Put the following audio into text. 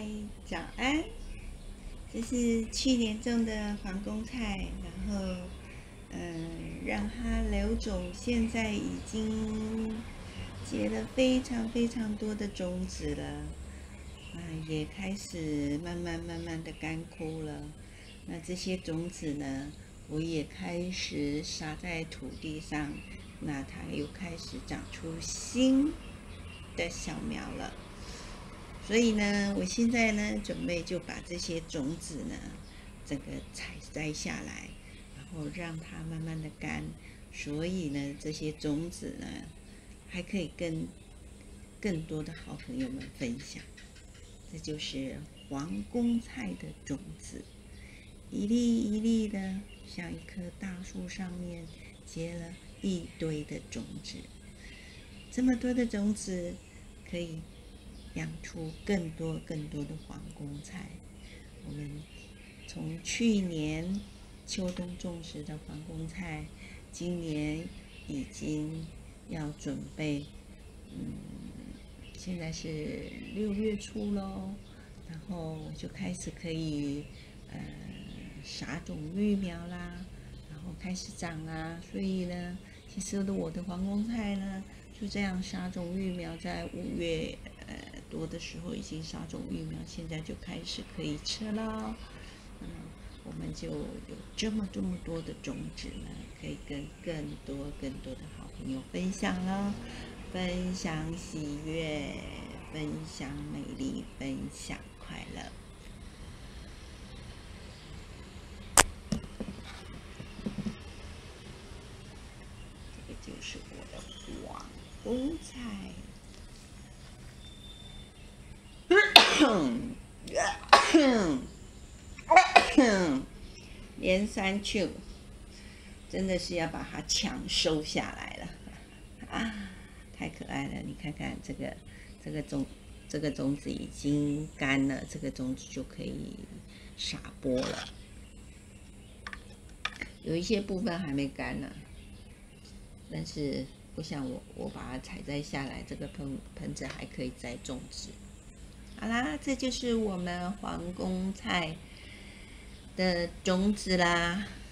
嗨，早安！这是去年种的皇宫菜，然后让它留种，现在已经结了非常非常多的种子了，也开始慢慢的干枯了。那这些种子呢，我也开始撒在土地上，那它又开始长出新的小苗了。所以呢，我现在呢，准备就把这些种子呢，整个采摘下来，然后让它慢慢的干。所以呢，这些种子呢，还可以跟更多的好朋友们分享。这就是皇宫菜的种子，一粒一粒的，像一棵大树上面结了一堆的种子。这么多的种子，可以养出更多的皇宫菜。我们从去年秋冬种植的皇宫菜，今年已经要准备，现在是6月初咯，然后就开始可以撒种育苗啦，然后开始长啊。所以呢，其实我的皇宫菜呢，就这样撒种育苗，在5月多的时候已经撒种育苗，现在就开始可以吃了。我们就有这么多的种子呢，可以跟更多的好朋友分享了，分享喜悦，分享美丽，分享快乐。这个就是我的皇宫菜。连三秋，真的是要把它抢收下来了啊！太可爱了，你看看这个种子已经干了，这个种子就可以撒播了。有一些部分还没干呢，但是我想我把它采摘下来，这个盆子还可以再种植。好啦，这就是我们皇宫菜的种子啦。